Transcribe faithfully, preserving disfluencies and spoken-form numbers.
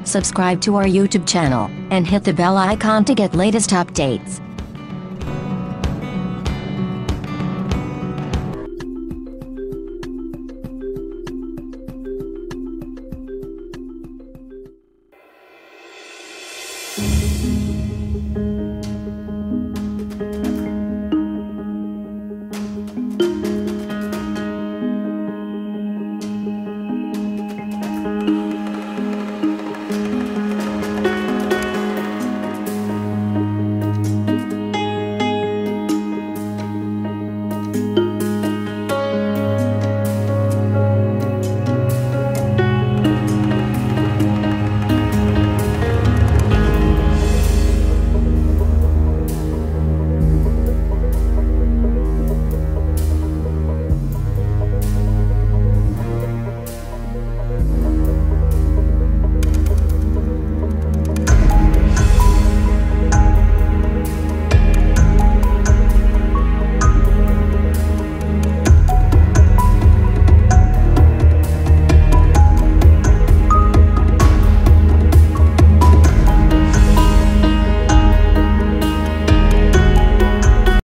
subscribe to our YouTube channel, and hit the bell icon to get latest updates.